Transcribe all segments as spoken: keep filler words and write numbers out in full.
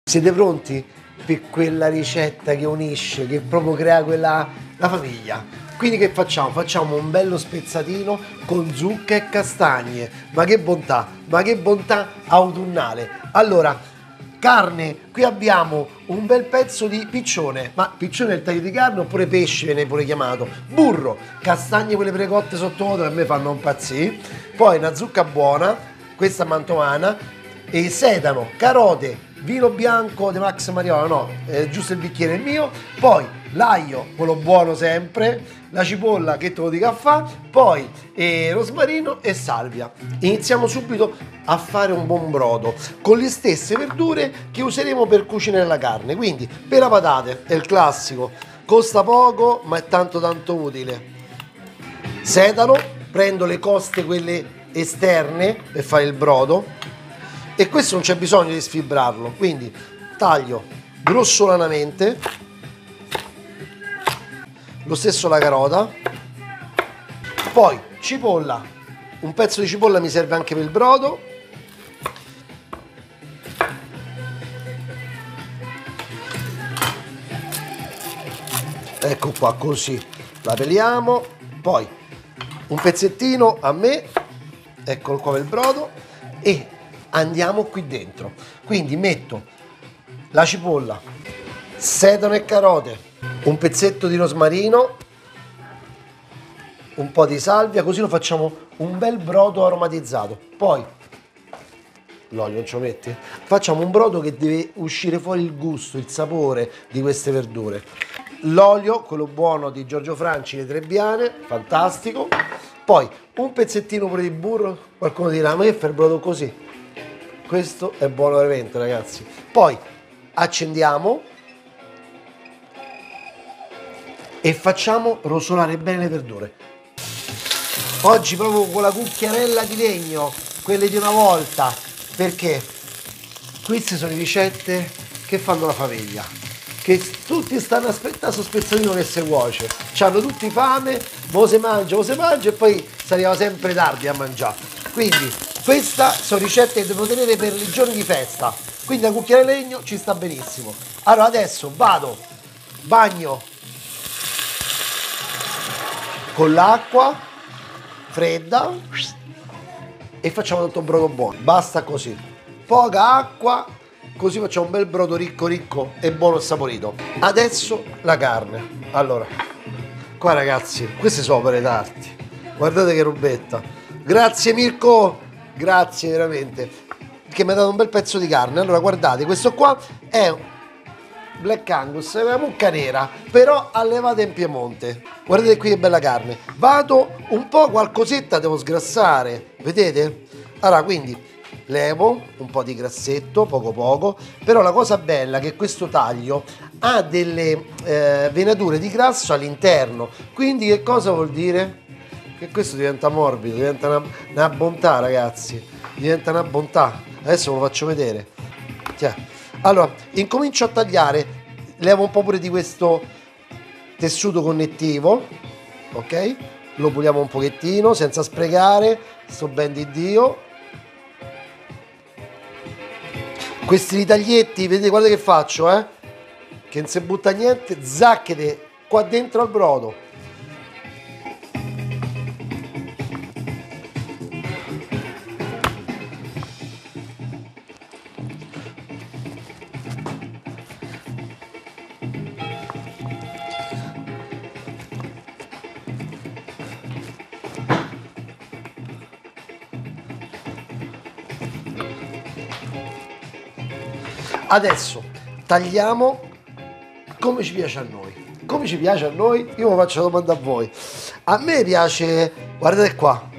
Siete pronti per quella ricetta che unisce, che proprio crea quella la famiglia? Quindi che facciamo? Facciamo un bello spezzatino con zucca e castagne. Ma che bontà, ma che bontà autunnale. Allora, carne, qui abbiamo un bel pezzo di piccione, ma piccione è il taglio di carne oppure pesce viene pure chiamato. Burro, castagne quelle precotte sottovuoto che a me fanno impazzire. Poi una zucca buona, questa mantovana, e sedano, carote, vino bianco di Max Mariola, no, eh, giusto il bicchiere è mio, poi l'aglio, quello buono sempre, la cipolla che te lo dica a fa, poi eh, rosmarino e salvia. Iniziamo subito a fare un buon brodo con le stesse verdure che useremo per cucinare la carne, quindi per la patate è il classico, costa poco ma è tanto tanto utile. Sedano, prendo le coste quelle esterne per fare il brodo, e questo non c'è bisogno di sfibrarlo, quindi taglio grossolanamente, lo stesso la carota, poi cipolla, un pezzo di cipolla mi serve anche per il brodo, ecco qua, così la peliamo, poi un pezzettino a me, eccolo qua per il brodo, e andiamo qui dentro. Quindi metto la cipolla, sedano e carote, un pezzetto di rosmarino, un po' di salvia, così lo facciamo un bel brodo aromatizzato. Poi l'olio non ce lo metti? Facciamo un brodo che deve uscire fuori il gusto, il sapore di queste verdure. L'olio, quello buono di Giorgio Franci, le Trebbiane, fantastico. Poi un pezzettino pure di burro. Qualcuno dirà, ma che fai il brodo così? Questo è buono veramente, ragazzi. Poi accendiamo e facciamo rosolare bene le verdure. Oggi proprio con la cucchiarella di legno, quelle di una volta, perché queste sono le ricette che fanno la famiglia, che tutti stanno aspettando sto spezzatino che si cuoce, c'hanno tutti fame, mo se mangia, mo se mangia, e poi si arriva sempre tardi a mangiare. Quindi queste sono ricette che devo tenere per i giorni di festa, quindi la cucchiaia di legno ci sta benissimo. Allora adesso vado, bagno con l'acqua fredda e facciamo tutto un brodo buono, basta così, poca acqua, così facciamo un bel brodo ricco ricco e buono e saporito. Adesso la carne. Allora, qua ragazzi, queste sono opere d'arte, guardate che robetta, grazie Mirko, grazie veramente, che mi ha dato un bel pezzo di carne. Allora guardate, questo qua è Black Angus, è una mucca nera, però allevata in Piemonte. Guardate qui che bella carne. Vado un po', qualcosetta devo sgrassare, vedete? Allora quindi levo un po' di grassetto, poco poco, però la cosa bella è che questo taglio ha delle eh, venature di grasso all'interno, quindi che cosa vuol dire? Che questo diventa morbido, diventa una, una bontà, ragazzi, diventa una bontà. Adesso ve lo faccio vedere. Tiè. Allora, incomincio a tagliare, levo un po' pure di questo tessuto connettivo, ok? Lo puliamo un pochettino, senza sprecare, sto ben di Dio. Questi ritaglietti, vedete, guardate che faccio, eh? Che non si butta niente, zacchete qua dentro al brodo. Adesso tagliamo come ci piace a noi. Come ci piace a noi? Io vi faccio una domanda a voi. A me piace, guardate qua.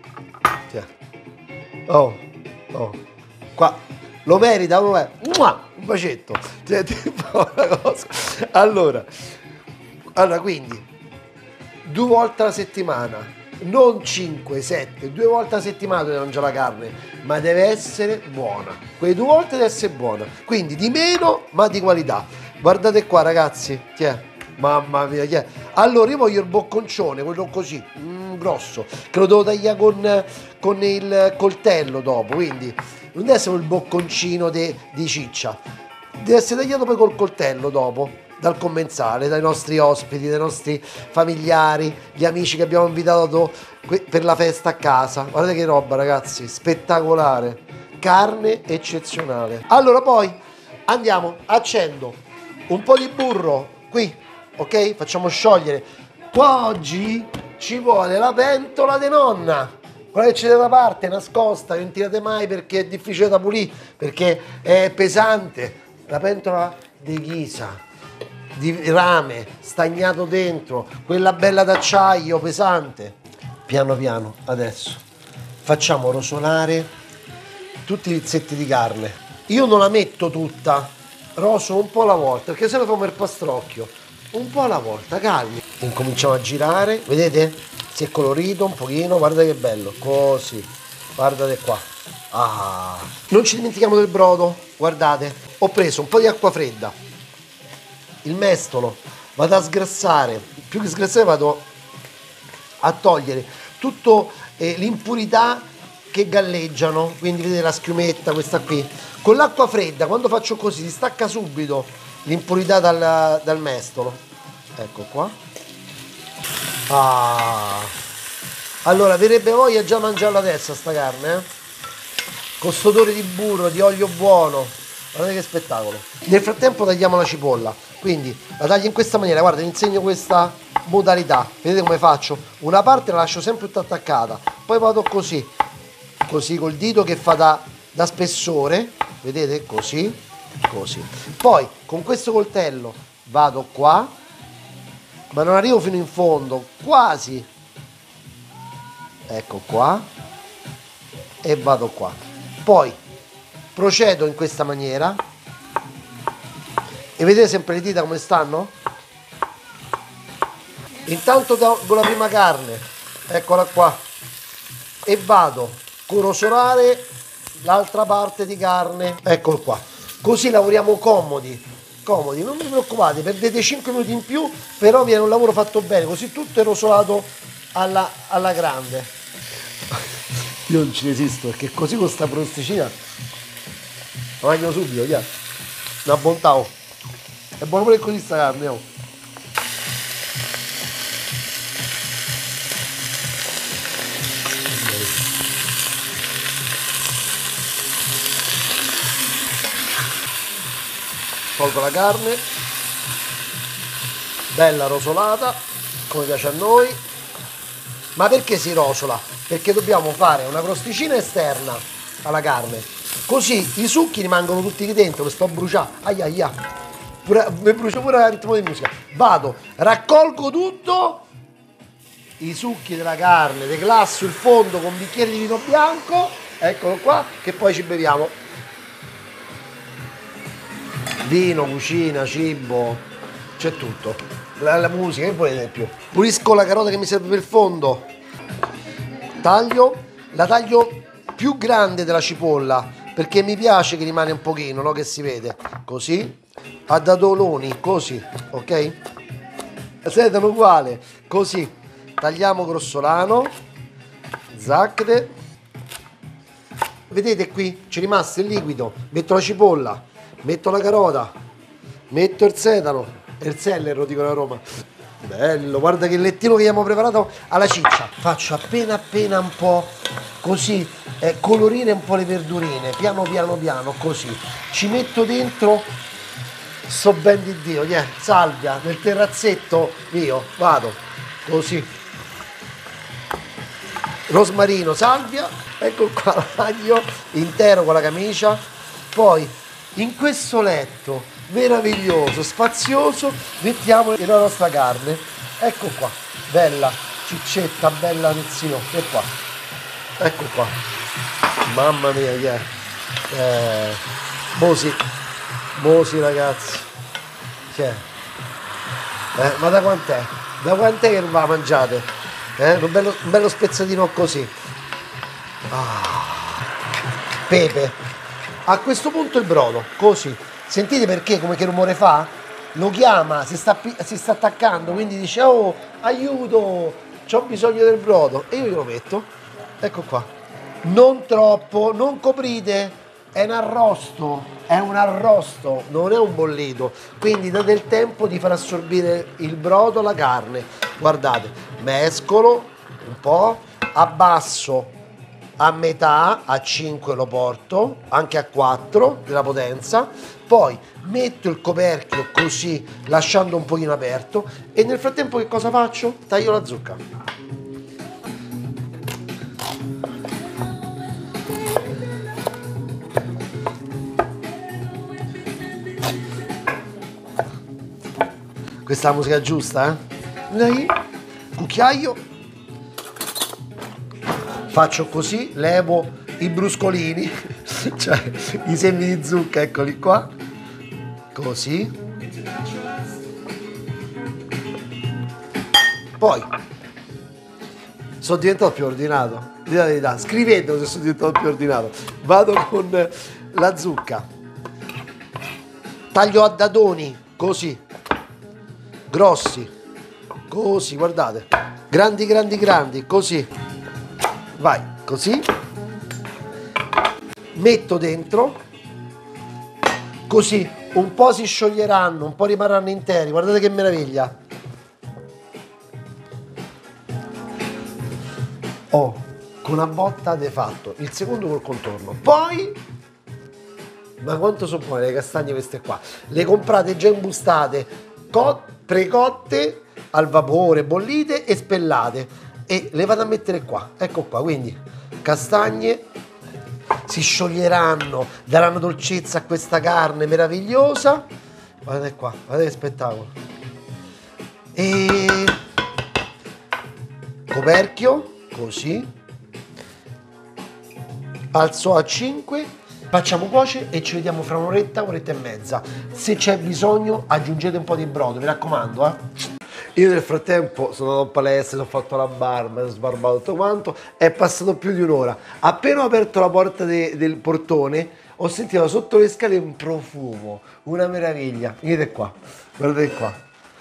Oh, oh. Qua lo merita, lo è. Un bacetto. Una cosa. Allora, allora, quindi due volte alla settimana. Non cinque, sette, due volte alla settimana devo mangiare la carne, ma deve essere buona. Quelle due volte deve essere buona, quindi di meno ma di qualità. Guardate qua ragazzi, chi è? Mamma mia, chi è? Allora io voglio il bocconcione, quello così, mm, grosso, che lo devo tagliare con, con il coltello dopo, quindi non deve essere il bocconcino de, di ciccia. deve essere tagliato poi col coltello dopo, dal commensale, dai nostri ospiti, dai nostri familiari, gli amici che abbiamo invitato per la festa a casa. Guardate che roba, ragazzi, spettacolare, carne eccezionale. Allora poi andiamo, accendo un po' di burro qui, ok? Facciamo sciogliere. Qua oggi ci vuole la pentola di nonna, quella che c'è da parte, nascosta, che non tirate mai perché è difficile da pulire, perché è pesante. La pentola di ghisa, di rame, stagnato dentro, quella bella d'acciaio, pesante. Piano piano, adesso, facciamo rosolare tutti i pezzetti di carne. Io non la metto tutta, rosolo un po' alla volta, perché se no fa il pastrocchio. Un po' alla volta, calmi. Incominciamo a girare, vedete? Si è colorito un pochino, guarda che bello, così, guardate qua. Ah. Non ci dimentichiamo del brodo, guardate, ho preso un po' di acqua fredda, il mestolo, vado a sgrassare, più che sgrassare vado a togliere tutto eh, l'impurità che galleggiano, quindi vedete la schiumetta questa qui. Con l'acqua fredda, quando faccio così, si stacca subito l'impurità dal, dal mestolo. Ecco qua. Ah. Allora, verrebbe voglia già mangiarla adesso sta carne, eh? Con sto odore di burro, di olio buono. Guardate che spettacolo. Nel frattempo tagliamo la cipolla. Quindi la taglio in questa maniera. Guarda, vi insegno questa modalità. Vedete come faccio? Una parte la lascio sempre tutta attaccata. Poi vado così. Così col dito che fa da, da spessore. Vedete? Così. Così. Poi con questo coltello vado qua. Ma non arrivo fino in fondo. Quasi. Ecco qua. E vado qua. Poi procedo in questa maniera e vedete sempre le dita come stanno? Intanto con la prima carne, eccola qua, e vado a rosolare l'altra parte di carne, eccolo qua. Così lavoriamo comodi, comodi, non vi preoccupate, perdete cinque minuti in più, però viene un lavoro fatto bene, così tutto è rosolato alla, alla grande. Io non ci resisto perché così con sta prosticina la mangio subito, via. Una bontà, oh. È buono pure così sta carne, oh. Tolgo la carne, bella rosolata, come piace a noi. Ma perché si rosola? Perché dobbiamo fare una crosticina esterna alla carne, così i succhi rimangono tutti lì dentro, che sto a bruciare. Aia aia, pure, mi brucio pure il ritmo di musica. Vado, raccolgo tutto, i succhi della carne, declasso il fondo con un bicchiere di vino bianco, eccolo qua, che poi ci beviamo. Vino, cucina, cibo, c'è tutto. La, la musica, che volete di più? Pulisco la carota che mi serve per il fondo. Taglio, la taglio più grande della cipolla perché mi piace che rimane un pochino, no? Che si vede così, a dadoloni, così, ok? Sedano uguale, così. Tagliamo grossolano, zacche. Vedete qui c'è rimasto il liquido. Metto la cipolla, metto la carota, metto il sedano. Il seller, lo dicono a Roma. Bello, guarda che lettino che abbiamo preparato alla ciccia. Faccio appena appena un po' così, eh, colorire un po' le verdurine, piano piano piano, così. Ci metto dentro, sto ben di Dio, yeah, salvia, nel terrazzetto mio, vado, così. Rosmarino, salvia, ecco qua l'aglio intero con la camicia. Poi in questo letto meraviglioso, spazioso, mettiamo la nostra carne, ecco qua, bella ciccetta, bella pezzino, e qua, ecco qua, mamma mia, yeah. eh, mosi, mosi ragazzi, cioè, eh, ma da quant'è? Da quant'è che non la mangiate? Eh? Un, bello, un bello spezzatino così, ah, pepe, a questo punto il brodo, così. Sentite perché, come che rumore fa? Lo chiama, si sta, si sta attaccando, quindi dice oh aiuto, c'ho bisogno del brodo, e io glielo metto, ecco qua, non troppo, non coprite, è un arrosto, è un arrosto, non è un bollito, quindi date il tempo di far assorbire il brodo alla carne. Guardate, mescolo un po', abbasso a metà, a cinque lo porto, anche a quattro della potenza, poi metto il coperchio così, lasciando un pochino aperto, e nel frattempo che cosa faccio? Taglio la zucca. Questa è la musica giusta, eh? Dai, cucchiaio. Faccio così, levo i bruscolini, cioè i semi di zucca, eccoli qua. Così. Poi sono diventato più ordinato. Dite la verità, scrivetelo se sono diventato più ordinato. Vado con la zucca. Taglio a dadoni, così. Grossi, così, guardate, grandi, grandi, grandi, così, vai, così, metto dentro, così, un po' si scioglieranno, un po' rimarranno interi, guardate che meraviglia. Oh, con una botta de fatto, il secondo col contorno, poi, ma quanto sono buone le castagne queste qua, le comprate già imbustate, precotte al vapore, bollite e spellate, e le vado a mettere qua, ecco qua, quindi castagne si scioglieranno, daranno dolcezza a questa carne meravigliosa, guardate qua, guardate che spettacolo, e coperchio, così, alzo a cinque, facciamo cuocere e ci vediamo fra un'oretta, un'oretta e mezza. Se c'è bisogno aggiungete un po' di brodo, mi raccomando, eh. Io nel frattempo sono andato in palestra, ho fatto la barba, ho sbarbato tutto quanto, è passato più di un'ora. Appena ho aperto la porta de, del portone, ho sentito sotto le scale un profumo, una meraviglia. Vedete qua, guardate qua.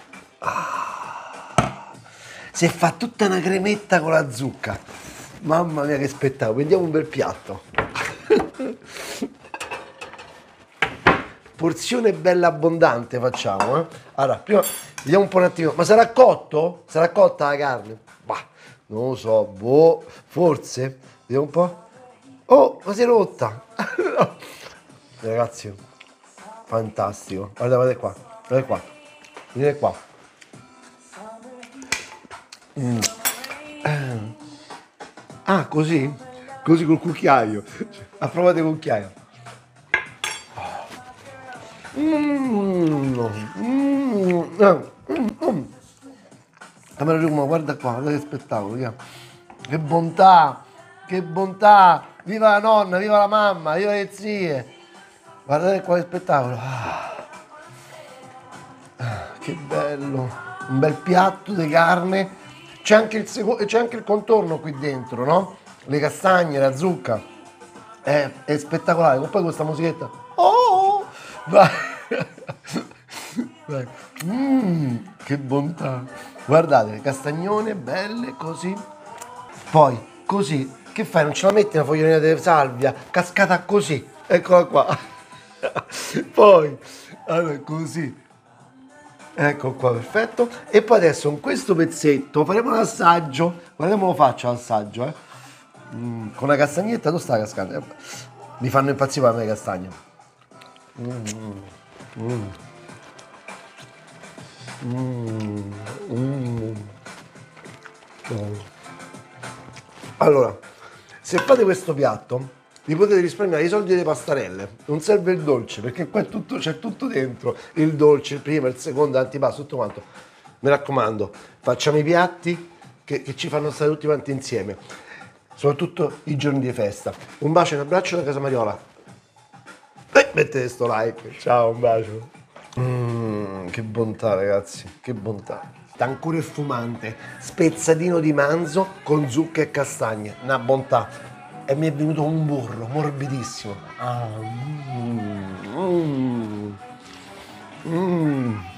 Ah, si è fatta tutta una cremetta con la zucca. Mamma mia che spettacolo, vediamo un bel piatto. Porzione bella abbondante facciamo, eh? Allora, prima vediamo un po' un attimo, ma sarà cotto? Sarà cotta la carne? Bah, non lo so, boh, forse. Vediamo un po'. Oh, ma si è rotta. Ragazzi, fantastico. Guarda, guardate qua, guardate qua. Vedete qua. Mm. Ah, così? Così col cucchiaio. Approvate il cucchiaio. Mm, mm, mm, mm. Camera Roma, guarda qua, guarda che spettacolo, via. Che bontà, che bontà, viva la nonna, viva la mamma, viva le zie, guardate qua che spettacolo. Ah, che bello, un bel piatto di carne, c'è anche il secondo, c'è anche il contorno qui dentro, no? Le castagne, la zucca, è, è spettacolare, e poi questa musichetta, oh, vai. Vai. Mm, che bontà, guardate, castagnone belle così, poi così, che fai, non ce la metti una fogliolina di salvia cascata così, eccola qua. Poi allora, così, ecco qua, perfetto, e poi adesso con questo pezzetto faremo un assaggio, guardate come lo faccio l'assaggio, eh? Mm, con la castagnetta, dove sta la cascata? Mi fanno impazzire a me le castagne. Mm. Mm. Mm. Mm. Oh. Allora, se fate questo piatto vi potete risparmiare i soldi delle pastarelle, non serve il dolce perché qua è tutto, c'è tutto dentro, il dolce, il primo, il secondo, l'antipasto, tutto quanto. Mi raccomando, facciamo i piatti che, che ci fanno stare tutti quanti insieme, soprattutto i giorni di festa. Un bacio e un abbraccio da Casa Mariola. E mettete sto like, ciao, un bacio. Mm, che bontà ragazzi, che bontà. Ancora il fumante, spezzatino di manzo con zucca e castagne, una bontà. E mi è venuto un burro morbidissimo. Ah, mm, mm, mm.